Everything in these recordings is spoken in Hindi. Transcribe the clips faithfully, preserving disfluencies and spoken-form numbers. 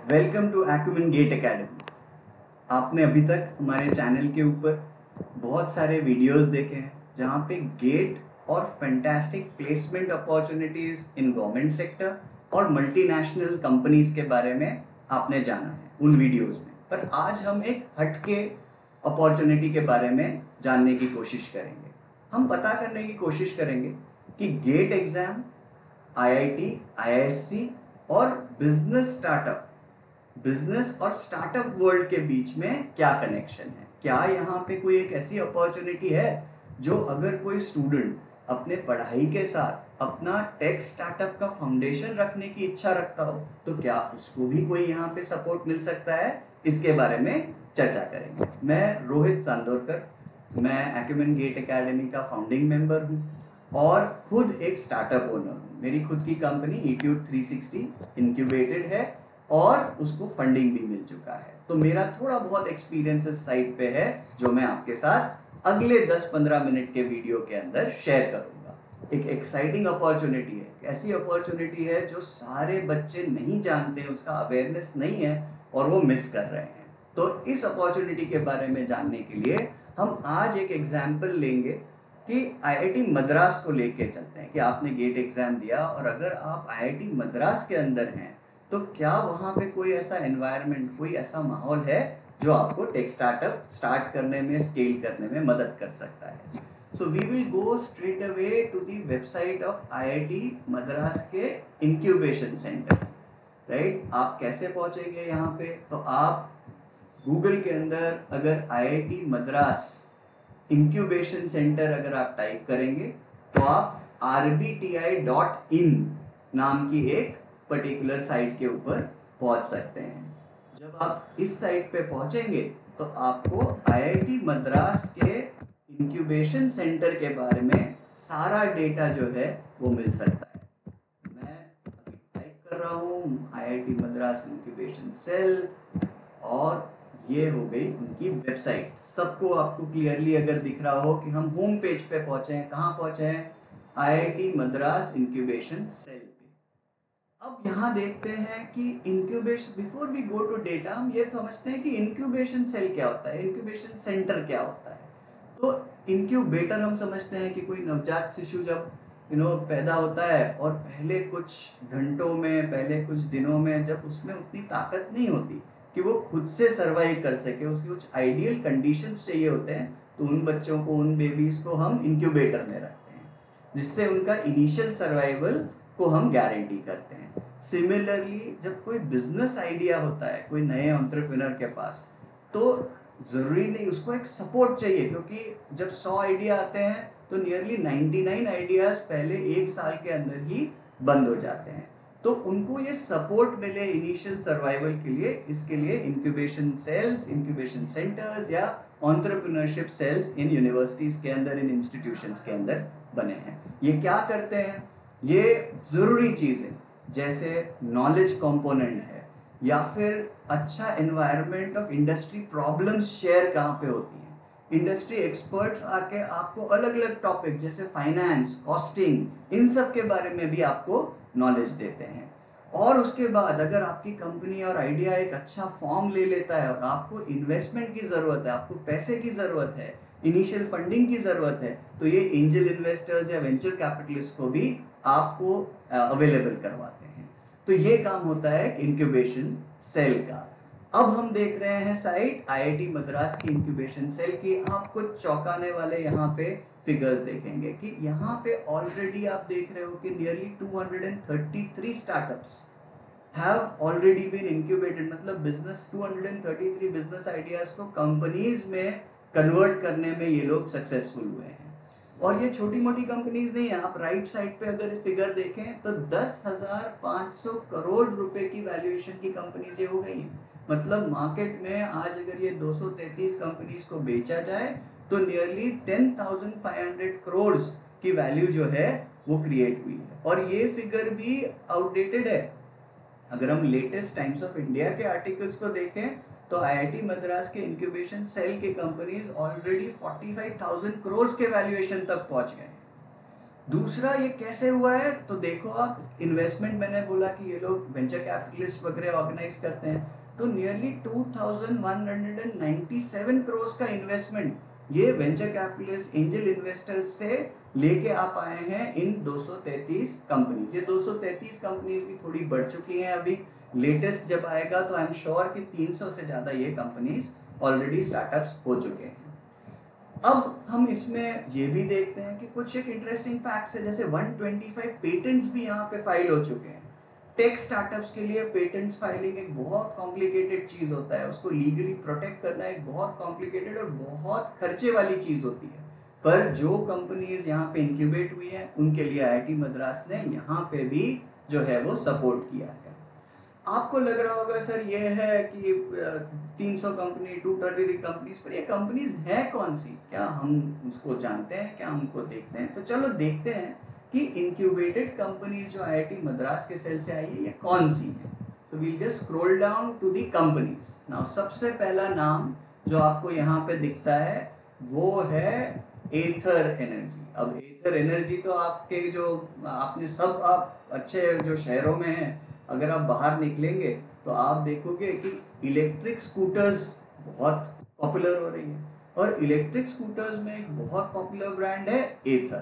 Welcome to acumen GATE academy. आपने अभी तक हमारे चैनल के ऊपर बहुत सारे वीडियोस देखे हैं जहाँ पे गेट और fantastic placement opportunities in government sector और मल्टीनेशनल कंपनीज के बारे में आपने जाना है उन वीडियोस में। पर आज हम एक हटके अपॉर्चुनिटी के बारे में जानने की कोशिश करेंगे। हम पता करने की कोशिश करेंगे कि गेट एग्जाम, आईआईटी, आईआईएससी और बिजनेस स्टार्टअप बिजनेस और स्टार्टअप वर्ल्ड के बीच में क्या कनेक्शन है। क्या यहाँ पे कोई एक ऐसी अपॉर्चुनिटी है जो अगर कोई स्टूडेंट अपने पढ़ाई के साथ अपना टेक स्टार्टअप का फाउंडेशन रखने की इच्छा रखता हो तो क्या उसको भी कोई यहाँ पे सपोर्ट मिल सकता है, इसके बारे में चर्चा करेंगे। मैं रोहित चांदोरकर, मैं एक्यूमेन गेट एकेडमी का फाउंडिंग मेंबर हूँ और खुद एक स्टार्टअप ओनर हूँ। मेरी खुद की company eTube three sixty incubated है और उसको फंडिंग भी मिल चुका है। तो मेरा थोड़ा बहुत एक्सपीरियंस इस साइट पे है जो मैं आपके साथ अगले दस पंद्रह मिनट के वीडियो के अंदर शेयर करूंगा। एक एक्साइटिंग अपॉर्चुनिटी है, ऐसी अपॉर्चुनिटी है जो सारे बच्चे नहीं जानते, उसका अवेयरनेस नहीं है और वो मिस कर रहे हैं। तो इस अपॉर्चुनिटी के बारे में जानने के लिए हम आज एक एग्जाम्पल लेंगे कि आईआईटी मद्रास को लेके चलते हैं कि आपने गेट एग्जाम दिया और अगर आप आईआईटी मद्रास के अंदर हैं तो क्या वहाँ पे कोई ऐसा एनवायरनमेंट, कोई ऐसा माहौल है जो आपको टेक स्टार्टअप स्टार्ट करने में, स्केल करने में मदद कर सकता है। So we will go straight away to the website of IIT Madras के इंक्यूबेशन सेंटर। राइट, आप कैसे पहुंचेंगे यहाँ पे? तो आप गूगल के अंदर अगर आईआईटी मद्रास इंक्यूबेशन सेंटर अगर आप टाइप करेंगे तो आप R B T I dot in नाम की एक पर्टिकुलर साइट के ऊपर पहुंच सकते हैं। जब आप इस साइट पे पहुंचेंगे तो आपको आईआईटी मद्रास के इंक्यूबेशन सेंटर के बारे में सारा डेटा जो है वो मिल सकता है। मैं अभी टाइप कर रहा हूँ आईआईटी मद्रास इंक्यूबेशन सेल और ये हो गई उनकी वेबसाइट। सबको आपको क्लियरली अगर दिख रहा हो कि हम होम पेज पे पहुंचे हैं, कहाँ पहुंचे हैं? आईआईटी मद्रास इंक्यूबेशन सेल पे। अब यहाँ देखते हैं कि incubation, before we go to data, हम ये समझते हैं कि इंक्यूबेशन सेल क्या होता है, इंक्यूबेशन सेंटर क्या होता है। तो इंक्यूबेटर हम समझते हैं कि कोई नवजात शिशु जब यू नो पैदा होता है और पहले कुछ घंटों में, पहले कुछ दिनों में जब उसमें उतनी ताकत नहीं होती कि वो खुद से सर्वाइव कर सके, उसकी कुछ आइडियल कंडीशंस चाहिए होते हैं, तो उन बच्चों को, उन बेबीज को हम इंक्यूबेटर में रखते हैं जिससे उनका इनिशियल सर्वाइवल को हम गारंटी करते हैं। सिमिलरली जब कोई बिजनेस आइडिया होता है कोई नए एंटरप्रेन्योर के पास, तो जरूरी नहीं, उसको एक सपोर्ट चाहिए, क्योंकि जब सौ आइडिया आते हैं तो नियरली निन्यानवे आइडियाज पहले एक साल के अंदर ही बंद हो जाते हैं। तो उनको ये सपोर्ट मिले इनिशियल सर्वाइवल के लिए, इसके लिए इंक्यूबेशन सेल्स, इंक्यूबेशन सेंटर्स या एंटरप्रेन्योरशिप सेल्स इन यूनिवर्सिटीज के अंदर, इन इंस्टीट्यूशंस के अंदर बने हैं। ये क्या करते हैं? ये जरूरी चीजें जैसे नॉलेज कंपोनेंट है या फिर अच्छा environment of industry problems share कहाँ पे होती हैं, इंडस्ट्री एक्सपर्ट्स आके आपको अलग अलग टॉपिक जैसे फाइनेंस, कॉस्टिंग, इन सब के बारे में भी आपको नॉलेज देते हैं। और उसके बाद अगर आपकी कंपनी और आइडिया एक अच्छा फॉर्म ले लेता है और आपको इन्वेस्टमेंट की जरूरत है, आपको पैसे की जरूरत है, इनिशियल फंडिंग की जरूरत है, तो ये एंजल इन्वेस्टर्स या वेंचर कैपिटलिस्ट को भी आपको अवेलेबल करवाते हैं। तो ये काम होता है इंक्यूबेशन सेल का। अब हम देख रहे हैं साइट आईआईटी मद्रास की इंक्यूबेशन सेल की। आप कुछ चौंकाने वाले यहाँ पे फिगर्स देखेंगे कि यहाँ पे ऑलरेडी आप देख रहे हो कि nearly two hundred thirty three startups have already been incubated. मतलब business two hundred thirty three business ideas को कंपनीज में कन्वर्ट करने में ये लोग सक्सेसफुल हुए हैं। और ये छोटी मोटी कंपनीज नहीं है। आप राइट साइड पे अगर फिगर देखें तो दस हजार पाँच सौ करोड़ रुपए की वैल्यूएशन की कंपनीज ये हो गई हैं। मतलब मार्केट में आज अगर ये दो सौ तैंतीस कंपनीज को बेचा जाए तो nearly ten thousand five hundred crore की वैल्यू जो है वो क्रिएट हुई है। और ये फिगर भी आउटडेटेड है। अगर हम लेटेस्ट टाइम्स ऑफ इंडिया के आर्टिकल्स को देखें तो आईआईटी मद्रास के इंक्यूबेशन सेल के कंपनीज ऑलरेडी पैंतालीस हज़ार करोड़ के वैल्यूएशन तक पहुंच गए। दूसरा ये कैसे हुआ है, तो देखो आप इन्वेस्टमेंट, मैंने बोला कि ये लोग वेंचर कैपिटलिस्ट वगैरह ऑर्गेनाइज करते हैं, तो nearly two thousand one hundred ninety seven crore का इन्वेस्टमेंट ये वेंचर कैपिटलिस्ट एंजल इन्वेस्टर्स से लेके आप आए हैं इन दो सौ तैंतीस कंपनीज। ये दो सौ तैंतीस कंपनीज भी थोड़ी बढ़ चुकी हैं अभी, लेटेस्ट जब आएगा तो आई एम श्योर कि तीन सौ से ज़्यादा ये कंपनीज ऑलरेडी स्टार्टअप्स हो चुके हैं। अब हम इसमें ये भी देखते हैं कि कुछ एक इंटरेस्टिंग फैक्ट्स है, जैसे एक सौ पच्चीस पेटेंट्स भी यहाँ पे फाइल हो चुके हैं। टेक स्टार्टअप्स के लिए पेटेंट्स फाइलिंग एक बहुत कॉम्प्लिकेटेड चीज होता है, उसको लीगली प्रोटेक्ट करना एक बहुत कॉम्प्लिकेटेड और बहुत खर्चे वाली चीज होती है। पर जो कंपनीज यहाँ पे इंक्यूबेट हुई है उनके लिए आईआईटी मद्रास ने यहाँ पे भी जो है वो सपोर्ट किया है। आपको लग रहा होगा सर ये है कि तीन सौ कंपनी, टू थर्टी कंपनीज, पर ये कंपनीज है कौन सी, क्या हम उसको जानते हैं, क्या हम उनको देखते हैं? तो चलो देखते हैं कि इंक्यूबेटेड कंपनीज जो आईआईटी मद्रास के सेल से आई है ये कौन सी है। So we'll just scroll down to the companies. Now सबसे पहला नाम जो आपको यहाँ पे दिखता है वो है एथर एनर्जी। अब एथर एनर्जी तो आपके जो आपने सब आप अच्छे जो शहरों में हैं, अगर आप बाहर निकलेंगे तो आप देखोगे कि इलेक्ट्रिक स्कूटर्स बहुत पॉपुलर हो रही है, और इलेक्ट्रिक स्कूटर्स में एक बहुत पॉपुलर ब्रांड है एथर।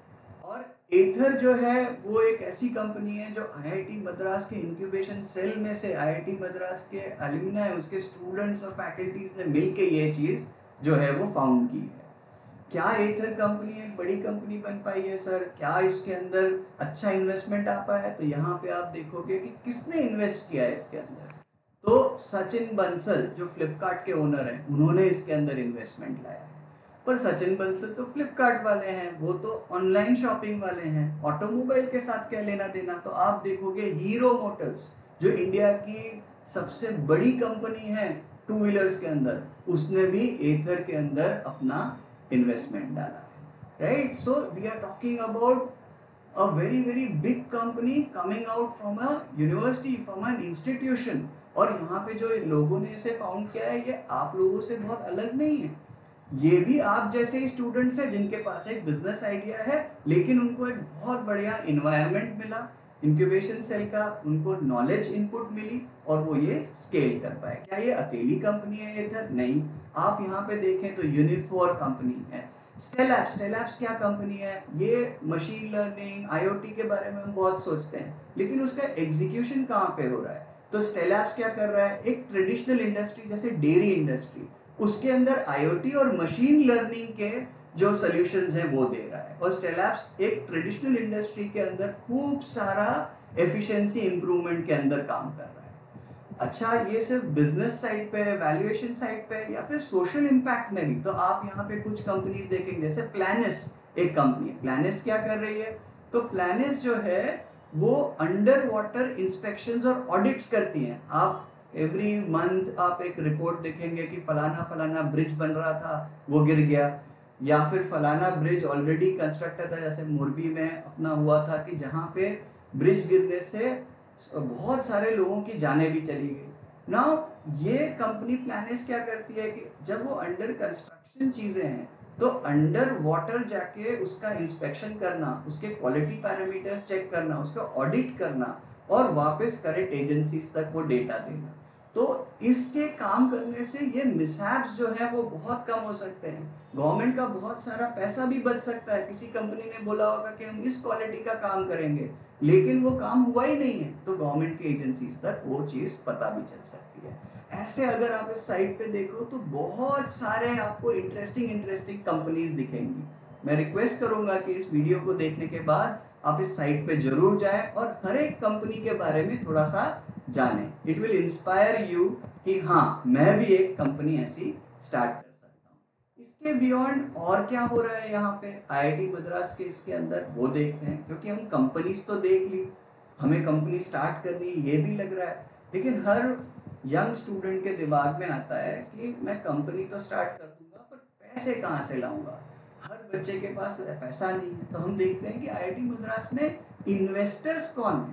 और एथर जो है वो एक ऐसी कंपनी है जो आईआईटी मद्रास के इंक्यूबेशन सेल में से आईआईटी मद्रास के एलुमनाई, उसके स्टूडेंट्स और फैकल्टीज ने मिलके ये चीज जो है वो फाउंड की है। क्या एथर कंपनी एक बड़ी कंपनी बन पाई है सर, क्या इसके अंदर अच्छा इन्वेस्टमेंट आ पाया है? तो यहाँ पे आप देखोगे कि किसने इन्वेस्ट किया है इसके अंदर। तो सचिन बंसल जो फ्लिपकार्ट के ओनर हैं, उन्होंने इसके अंदर इन्वेस्टमेंट लाया है। पर सचिन बंसल तो फ्लिपकार्ट वाले हैं, वो तो ऑनलाइन शॉपिंग वाले हैं, ऑटोमोबाइल के साथ क्या लेना देना। तो आप देखोगे हीरो मोटर्स जो इंडिया की सबसे बड़ी कंपनी है टू व्हीलर्स के अंदर, उसने भी एथर के अंदर अपना इन्वेस्टमेंट डाला है, right? So we are talking about a very very big company coming out from a university, from an institution. और यहाँ पे जो लोगों ने इसे फाउंड किया है ये आप लोगों से बहुत अलग नहीं है, ये भी आप जैसे ही स्टूडेंट्स हैं जिनके पास एक बिजनेस आइडिया है, लेकिन उनको एक बहुत बढ़िया इन्वायरमेंट मिला इंक्यूबेशन सेल का, उनको नॉलेज इनपुट मिली और वो ये स्केल कर पाए। क्या ये अकेली कंपनी है इधर? नहीं। आप यहाँ पे देखें तो यूनिफोर कंपनी है, स्टेलैब्स, स्टेलैब्स क्या कंपनी है? ये मशीन लर्निंग, आईओटी के बारे में हम बहुत सोचते हैं, लेकिन उसका एग्जीक्यूशन कहाँ पे हो रहा है? तो स्टेलैब्स क्या कर रहा है, एक ट्रेडिशनल इंडस्ट्री जैसे डेयरी इंडस्ट्री, उसके अंदर आईओटी और मशीन लर्निंग के जो सॉल्यूशंस हैं वो दे रहा है। और स्टेलैब्स एक ट्रेडिशनल इंडस्ट्री के अंदर खूब सारा एफिशिएंसी इंप्रूवमेंट के अंदर काम कर रहा है। अच्छा, ये सिर्फ बिजनेस साइड पे है, वैल्यूएशन साइड पे है, या फिर सोशल इंपैक्ट में भी? तो आप यहाँ पे कुछ कंपनीज देखेंगे, जैसे प्लानिस एक कंपनी है। प्लानिस क्या कर रही है? तो प्लानिस जो है वो अंडर वाटर इंस्पेक्शंस और ऑडिट्स करती हैं। आप एवरी मंथ आप एक रिपोर्ट देखेंगे कि फलाना फलाना ब्रिज बन रहा था वो गिर गया, या फिर फलाना ब्रिज ऑलरेडी कंस्ट्रक्टेड था, जैसे मोरबी में अपना हुआ था कि जहाँ पे ब्रिज गिरने से बहुत सारे लोगों की जानें भी चली गई। नाउ ये कंपनी प्लानिस क्या करती है कि जब वो अंडर कंस्ट्रक्शन चीज़ें हैं तो अंडर वाटर जाके उसका इंस्पेक्शन करना, उसके क्वालिटी पैरामीटर्स चेक करना, उसका ऑडिट करना और वापस करेक्ट एजेंसीज तक वो डेटा देना। तो इसके काम करने से ये मिसहैप्स जो है वो बहुत कम हो सकते हैं, गवर्नमेंट का बहुत सारा पैसा भी बच सकता है। किसी कंपनी ने बोला होगा कि हम इस क्वालिटी का काम करेंगे, लेकिन वो काम हुआ ही नहीं है, तो गवर्नमेंट की एजेंसीज तक वो चीज़ पता भी चल सकती है। ऐसे अगर आप इस साइट पे देखो तो बहुत सारे आपको इंटरेस्टिंग इंटरेस्टिंग कंपनीज दिखेंगी। मैं रिक्वेस्ट करूंगा कि इस वीडियो को देखने के बाद आप इस साइट पे जरूर जाएं और हर एक कंपनी के बारे में थोड़ा सा जानें। इट विल इंस्पायर यू कि हाँ, मैं भी एक कंपनी ऐसी स्टार्ट कर सकता हूँ। इसके बियॉन्ड और क्या हो रहा है यहाँ पे आईआईटी मद्रास के इसके अंदर, वो देखते हैं। क्योंकि हम कंपनीज तो देख ली, हमें कंपनी स्टार्ट करनी है ये भी लग रहा है, लेकिन हर यंग स्टूडेंट के दिमाग में आता है कि मैं कंपनी तो स्टार्ट कर दूंगा पर पैसे कहाँ से लाऊंगा? हर बच्चे के पास पैसा नहीं है। तो हम देखते हैं कि आईआईटी मद्रास में इन्वेस्टर्स कौन है,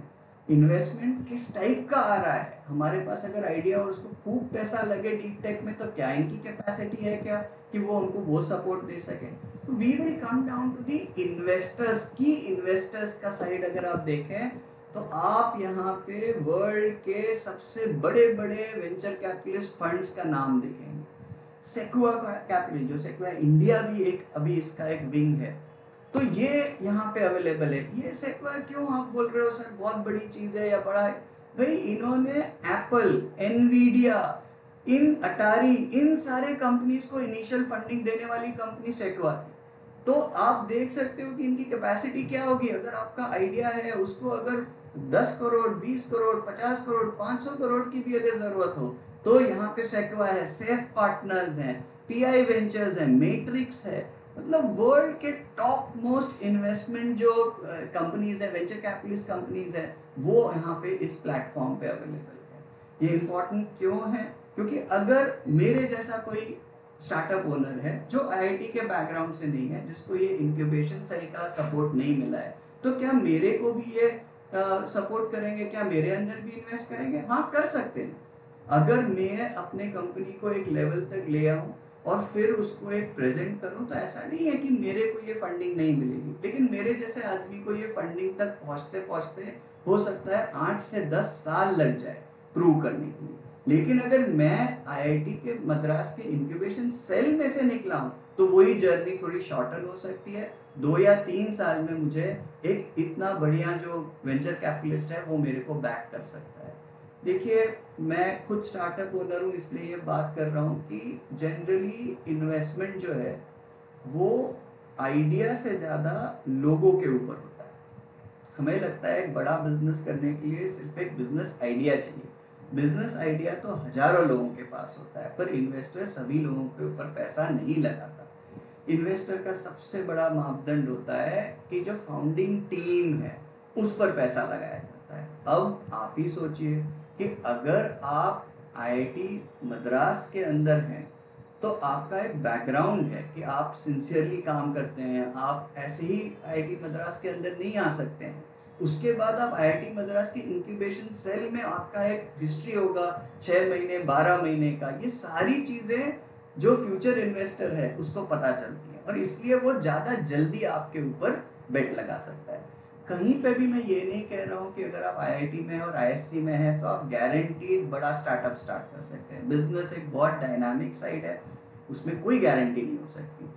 इन्वेस्टमेंट किस टाइप का आ रहा है, हमारे पास अगर आइडिया और उसको खूब पैसा लगे डीप टेक में, तो क्या इनकी कैपेसिटी है क्या कि वो हमको वो सपोर्ट दे सके। तो we will come down to the investors की इन्वेस्टर्स का साइड अगर आप देखें तो आप यहाँ पे वर्ल्ड के सबसे बड़े बड़े वेंचर कैपिटलिस्ट फंड्स का नाम देखेंगे। सेक्वा कैपिटल, जो सेक्वा इंडिया भी एक अभी इसका एक विंग है, तो ये यहाँ पे अवेलेबल है। ये सेक्वा क्यों आप बोल रहे हो सर बहुत बड़ी चीज है या बड़ा है? भाई इन्होंने एप्पल, एनवीडिया, इन अटारी, इन सारे कंपनीज को इनिशियल फंडिंग देने वाली कंपनी सेक्वा थी। तो आप देख सकते हो कि इनकी कैपेसिटी क्या होगी। अगर आपका आइडिया है उसको अगर दस करोड़, बीस करोड़, पचास करोड़, पाँच सौ करोड़ की भी अगर जरूरत हो तो यहाँ पे सेक्वा है, सेफ पार्टनर्स हैं, पीआई वेंचर्स है, मैट्रिक्स है, मतलब वर्ल्ड के टॉप मोस्ट इन्वेस्टमेंट जो कंपनीज है, वेंचर कैपिटलिस्ट कंपनीज है, वो यहाँ पे इस प्लेटफॉर्म पे अवेलेबल है। ये इंपॉर्टेंट क्यों है? क्योंकि अगर मेरे जैसा कोई स्टार्टअप ओनर है जो आईआईटी के बैकग्राउंड से नहीं है, जिसको ये इंक्यूबेशन सेल का सपोर्ट नहीं मिला है, तो क्या मेरे को भी ये सपोर्ट करेंगे? क्या मेरे अंदर भी इन्वेस्ट करेंगे? हाँ, कर सकते हैं। अगर मैं अपने कंपनी को एक लेवल तक ले आऊं और फिर उसको एक प्रेजेंट करूं, तो ऐसा नहीं है कि मेरे को ये फंडिंग नहीं मिलेगी, लेकिन मेरे जैसे आदमी को ये फंडिंग तक पहुंचते पहुंचते हो सकता है आठ से दस साल लग जाए प्रूव करने के लिए। लेकिन अगर मैं आईआईटी के मद्रास के इंक्यूबेशन सेल में से निकला हूं तो वही जर्नी थोड़ी शॉर्टन हो सकती है। दो या तीन साल में मुझे एक इतना बढ़िया जो वेंचर कैपिटलिस्ट है वो मेरे को बैक कर सकता है। देखिए, मैं खुद स्टार्टअप ओनर हूँ, इसलिए ये बात कर रहा हूँ कि जनरली इन्वेस्टमेंट जो है वो आइडिया से ज़्यादा लोगों के ऊपर होता है। हमें लगता है एक बड़ा बिजनेस करने के लिए सिर्फ एक बिजनेस आइडिया चाहिए। बिजनेस आइडिया तो हजारों लोगों के पास होता है, पर इन्वेस्टर सभी लोगों के ऊपर पैसा नहीं लगाता। इन्वेस्टर का सबसे बड़ा मापदंड होता है कि जो फाउंडिंग टीम है उस पर पैसा लगाया जाता है। अब आप ही सोचिए कि अगर आप आईआईटी मद्रास के अंदर हैं तो आपका एक बैकग्राउंड है कि आप सिंसियरली काम करते हैं, आप ऐसे ही आईआईटी मद्रास के अंदर नहीं आ सकते हैं। उसके बाद आप आईआईटी मद्रास की इंक्यूबेशन सेल में आपका एक हिस्ट्री होगा छः महीने, बारह महीने का। ये सारी चीज़ें जो फ्यूचर इन्वेस्टर है उसको पता चलती है और इसलिए वो ज़्यादा जल्दी आपके ऊपर बेट लगा सकता है। कहीं पे भी मैं ये नहीं कह रहा हूँ कि अगर आप आईआईटी में और आईएससी में हैं तो आप गारंटीड बड़ा स्टार्टअप स्टार्ट कर सकते हैं। बिजनेस एक बहुत डायनामिक साइड है, उसमें कोई गारंटी नहीं हो सकती।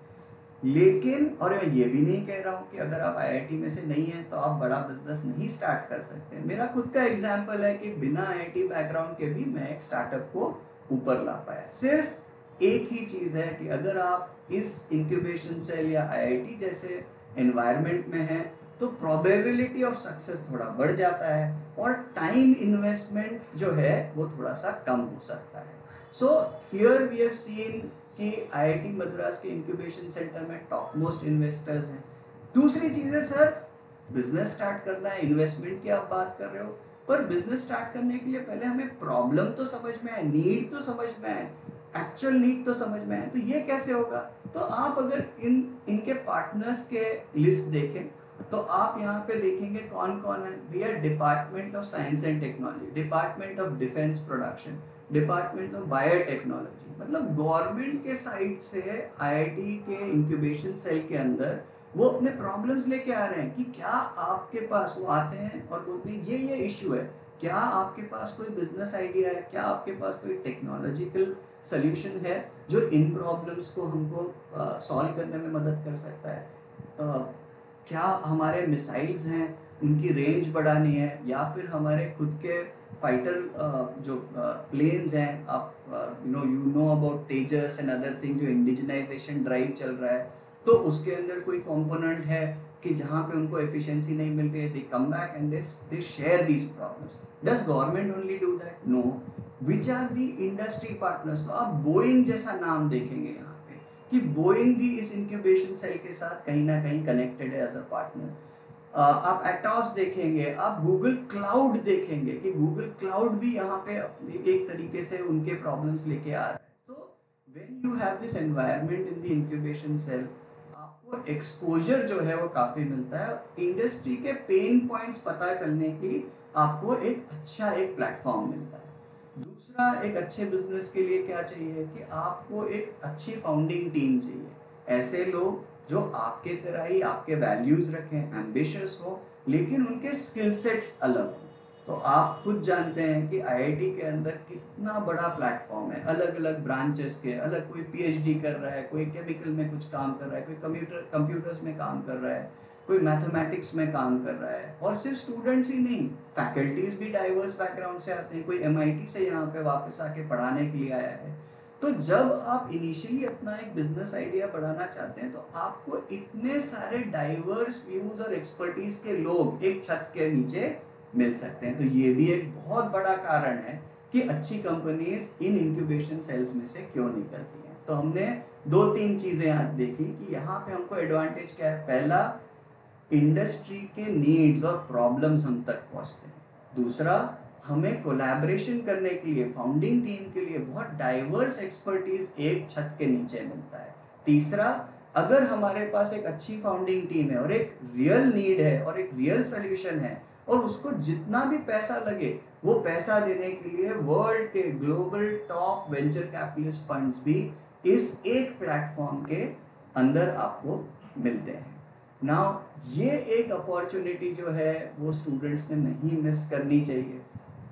लेकिन और मैं ये भी नहीं कह रहा हूँ कि अगर आप आईआईटी में से नहीं हैं तो आप बड़ा बिजनेस नहीं स्टार्ट कर सकते। मेरा खुद का एग्जाम्पल है कि बिना आईआईटी बैकग्राउंड के भी मैं एक स्टार्टअप को ऊपर ला पाया। सिर्फ एक ही चीज़ है कि अगर आप इस इंक्यूबेशन सेल या आईआईटी जैसे एनवायरनमेंट में हैं तो प्रोबेबिलिटी ऑफ सक्सेस थोड़ा बढ़ जाता है और टाइम इन्वेस्टमेंट जो है वो थोड़ा सा कम हो सकता है। So here we have seen कि आईआईटी मद्रास के इंक्यूबेशन सेंटर में टॉप मोस्ट इन्वेस्टर्स हैं। दूसरी चीज़ है सर, बिजनेस स्टार्ट करना है, इन्वेस्टमेंट की आप बात कर रहे हो, पर बिजनेस स्टार्ट करने के लिए पहले हमें प्रॉब्लम तो समझ में आए, नीड तो समझ में आए, एक्चुअल नीड तो समझ में आए। तो ये कैसे होगा? तो आप अगर इन इनके पार्टनर्स के लिस्ट देखें तो आप यहाँ पे देखेंगे कौन कौन है। भैया, department of science and technology, department of defence production, department of biotechnology, मतलब गवर्नमेंट के साइड से आईआईटी के इंक्यूबेशन सेल के अंदर वो अपने प्रॉब्लम्स लेके आ रहे हैं कि क्या आपके पास, वो आते हैं और बोलते हैं ये ये इशू है, क्या आपके पास कोई बिजनेस आइडिया है, क्या आपके पास कोई टेक्नोलॉजिकल सोल्यूशन है जो इन प्रॉब्लम्स को हमको सॉल्व करने में मदद कर सकता है। uh, क्या हमारे मिसाइल्स हैं उनकी रेंज बढ़ानी है, या फिर हमारे खुद के फाइटर जो प्लेन्स हैं, आप you know you know about Tejas and other thing, जो इंडिजनाइजेशन ड्राइव चल रहा है, तो उसके अंदर कोई कंपोनेंट है कि जहाँ पे उनको एफिशिएंसी नहीं मिल रही है, they come back and they they share these problems. Does government only do that? No. Which are the industry partners? तो आप बोइंग जैसा नाम देखेंगे यहाँ कि बोइंग भी इस इंक्यूबेशन सेल के साथ कहीं ना कहीं कनेक्टेड है एज अ पार्टनर। आप एटॉस देखेंगे, आप गूगल क्लाउड देखेंगे कि गूगल क्लाउड भी यहाँ पे एक तरीके से उनके प्रॉब्लम्स लेके आ रहा है। तो when you have this environment in the incubation cell, आपको एक्सपोजर जो है वो काफ़ी मिलता है। इंडस्ट्री के पेन पॉइंट्स पता चलने की आपको एक अच्छा एक प्लेटफॉर्म मिलता है। दूसरा, एक अच्छे बिजनेस के लिए क्या चाहिए कि आपको एक अच्छी फाउंडिंग टीम चाहिए। ऐसे लोग जो आपके तरह ही आपके वैल्यूज रखें, एम्बिशियस हो, लेकिन उनके स्किल सेट्स अलग हो। तो आप खुद जानते हैं कि आईआईटी के अंदर कितना बड़ा प्लेटफॉर्म है, अलग अलग ब्रांचेस के, अलग कोई पीएचडी कर रहा है, कोई केमिकल में कुछ काम कर रहा है, कोई कंप्यूटर कंप्यूटर्स में काम कर रहा है, कोई मैथमेटिक्स में काम कर रहा है। और सिर्फ स्टूडेंट्स ही नहीं, फैकल्टीज भी डाइवर्स बैकग्राउंड से आते हैं। कोई एमआईटी से यहाँ पे वापस आके पढ़ाने के लिए आया है। तो जब आप इनिशियली अपना एक बिजनेस आइडिया बढ़ाना चाहते हैं तो आपको इतने सारे डाइवर्स व्यूज और एक्सपर्टीज के लोग एक छत के नीचे मिल सकते हैं। तो ये भी एक बहुत बड़ा कारण है कि अच्छी कंपनीज इन इंक्यूबेशन सेल्स में से क्यों निकलती हैं। तो हमने दो तीन चीजें आज देखी कि यहाँ पे हमको एडवांटेज क्या है। पहला, इंडस्ट्री के नीड्स और प्रॉब्लम्स हम तक पहुंचते हैं। दूसरा, हमें कोलैबोरेशन करने के लिए, फाउंडिंग टीम के लिए बहुत डाइवर्स एक्सपर्टीज एक छत के नीचे मिलता है। तीसरा, अगर हमारे पास एक अच्छी फाउंडिंग टीम है और एक रियल नीड है और एक रियल सोल्यूशन है और उसको जितना भी पैसा लगे वो पैसा देने के लिए वर्ल्ड के global top venture capitalist funds भी इस एक प्लेटफॉर्म के अंदर आपको मिलते हैं। नाउ ये एक अपॉर्चुनिटी जो है वो स्टूडेंट्स ने नहीं मिस करनी चाहिए।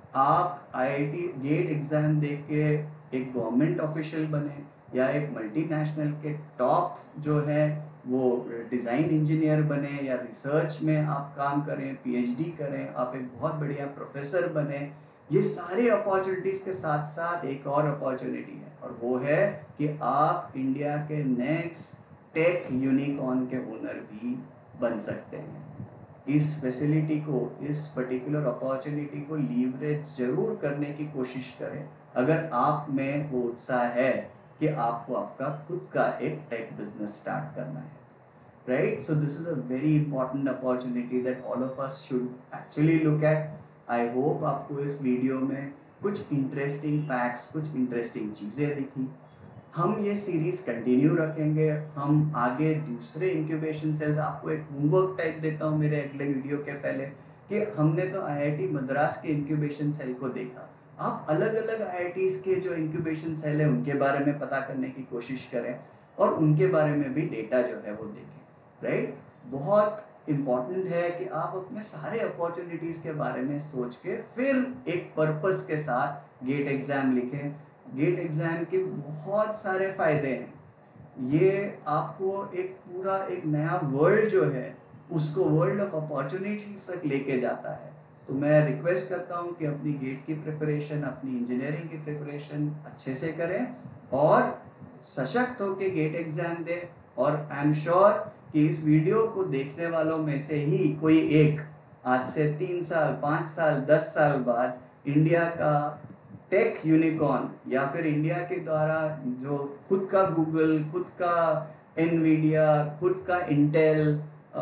आप आईआईटी गेट एग्जाम दे के एक गवर्नमेंट ऑफिशियल बने या एक मल्टीनेशनल के टॉप जो है वो डिज़ाइन इंजीनियर बने या रिसर्च में आप काम करें, पीएचडी करें, आप एक बहुत बढ़िया प्रोफेसर बने। ये सारे अपॉर्चुनिटीज़ के साथ साथ एक और अपॉर्चुनिटी है और वो है कि आप इंडिया के नेक्स्ट टेक यूनिकॉर्न के ओनर भी बन सकते हैं। इस फैसिलिटी को, इस पर्टिकुलर अपॉर्चुनिटी को लीवरेज जरूर करने की कोशिश करें अगर आप में वो उत्साह है कि आपको आपका खुद का एक टेक बिजनेस स्टार्ट करना है, right? So this is a very important opportunity that all of us should actually look at. I hope आपको इस वीडियो में कुछ इंटरेस्टिंग फैक्ट्स, कुछ इंटरेस्टिंग चीज़ें दिखी। हम ये सीरीज कंटिन्यू रखेंगे। हम आगे दूसरे इंक्यूबेशन सेल्स, आपको एक होमवर्क टाइप देता हूँ मेरे अगले वीडियो के पहले, कि हमने तो आईआईटी मद्रास के इंक्यूबेशन सेल को देखा, आप अलग अलग आईआईटीज के जो इंक्यूबेशन सेल है उनके बारे में पता करने की कोशिश करें और उनके बारे में भी डेटा जो है वो देखें, राइट? बहुत इम्पॉर्टेंट है कि आप अपने सारे अपॉर्चुनिटीज के बारे में सोच के फिर एक पर्पस के साथ गेट एग्जाम लिखें। गेट एग्जाम के बहुत सारे फायदे हैं। ये आपको एक पूरा एक नया वर्ल्ड जो है उसको वर्ल्ड ऑफ अपॉर्चुनिटीज तक लेके जाता है। तो मैं रिक्वेस्ट करता हूँ कि अपनी गेट की प्रिपरेशन, अपनी इंजीनियरिंग की प्रिपरेशन अच्छे से करें और सशक्त होकर गेट एग्जाम दें। और आई एम श्योर कि इस वीडियो को देखने वालों में से ही कोई एक आज से तीन साल, पाँच साल, दस साल बाद इंडिया का टेक यूनिकॉर्न या फिर इंडिया के द्वारा जो खुद का गूगल, खुद का एनवीडिया, खुद का इंटेल,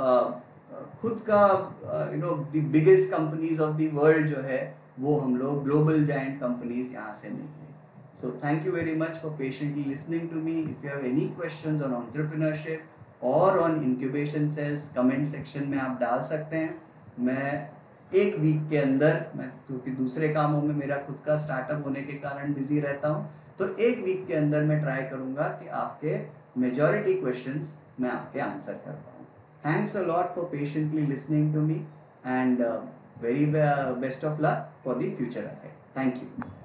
खुद का you know the biggest companies of the world जो है वो हम लोग ग्लोबल जायंट कंपनीज यहाँ से निकले। So thank you very much for patiently listening to me. If you have any questions on entrepreneurship और on incubation cells, comment section में आप डाल सकते हैं। मैं एक वीक के अंदर, मैं क्योंकि दूसरे कामों में मेरा खुद का स्टार्टअप होने के कारण बिजी रहता हूँ, तो एक वीक के अंदर मैं ट्राई करूँगा कि आपके मेजॉरिटी क्वेश्चंस मैं आपके आंसर कर पाऊँ। Thanks a lot for patiently listening to me and very best of luck for the future ahead. Thank you.